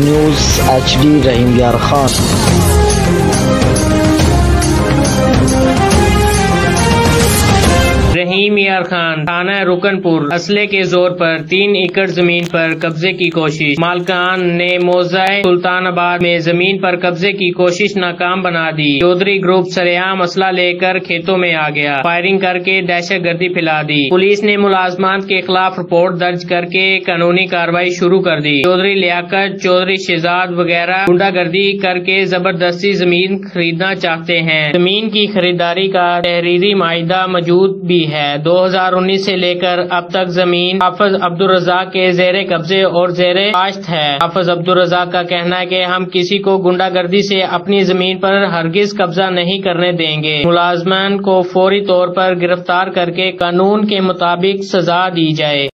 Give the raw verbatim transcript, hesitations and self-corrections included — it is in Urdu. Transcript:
نیوز ایچ ڈی رحیم یار خان۔ رحیم یار خان، تھانہ رکن پور، اسلحے کے زور پر تین ایکڑ زمین پر قبضے کی کوشش۔ مالکان نے موضع سلطان آباد میں زمین پر قبضے کی کوشش ناکام بنا دی۔ چودھری گروپ سرعام اسلحہ لے کر کھیتوں میں آ گیا، فائرنگ کر کے دہشت گردی پھیلا دی۔ پولیس نے ملازمان کے خلاف رپورٹ درج کر کے قانونی کارروائی شروع کر دی۔ چودھری لیاقت، چودھری شہزاد وغیرہ گنڈا گردی کر کے زبردستی زمین خریدنا چاہتے ہیں۔ زمین کی خریداری کا تحریری معاہدہ موجود بھی ہے۔ دو ہزار انیس سے لے کر اب تک زمین حافظ عبدالرزاق کے زیر قبضے اور زیر کاشت ہے۔ حافظ عبدالرزاق کا کہنا ہے کہ ہم کسی کو گنڈا گردی سے اپنی زمین پر ہرگز قبضہ نہیں کرنے دیں گے۔ ملازمان کو فوری طور پر گرفتار کر کے قانون کے مطابق سزا دی جائے۔